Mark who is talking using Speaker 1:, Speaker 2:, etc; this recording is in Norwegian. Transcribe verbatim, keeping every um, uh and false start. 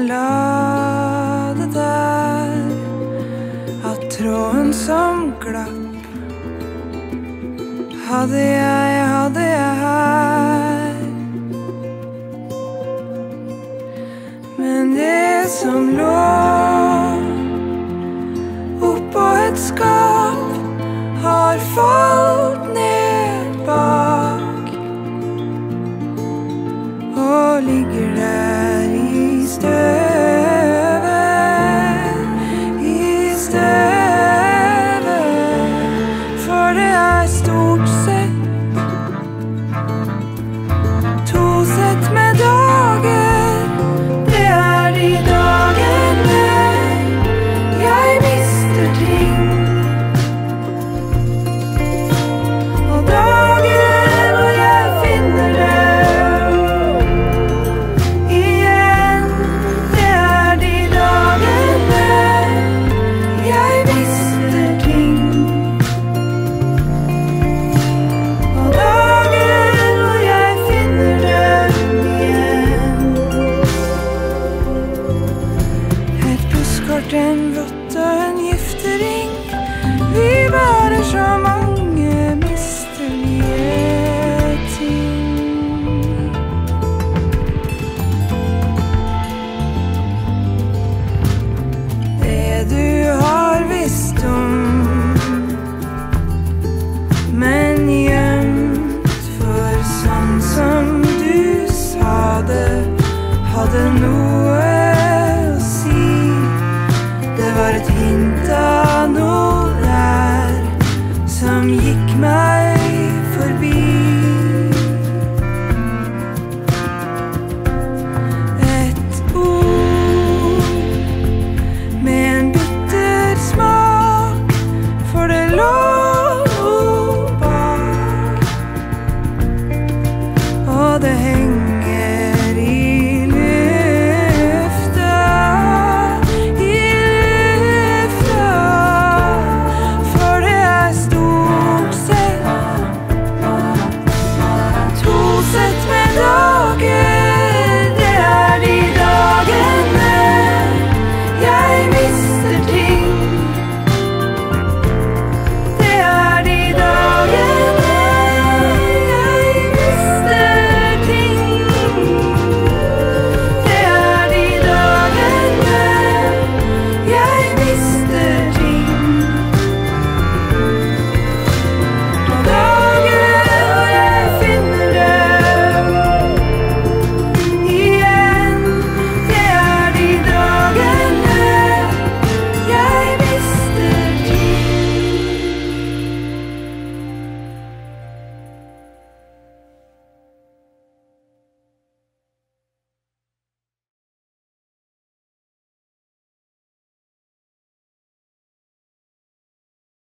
Speaker 1: jeg la det der, at tråden som glapp, hadde jeg, hadde jeg her. Men det som lå oppå et skap har falt ned bak og ligger der i støvet, i støvet. For det er stort sett to sett med dager. Det er de dagene jeg mister ting, og dager hvor jeg finner dem igjen. Det er de dagene jeg mister ting, og dager hvor jeg finner dem igjen. Et postkort, en rotte, en giftering. Vi bærer så mange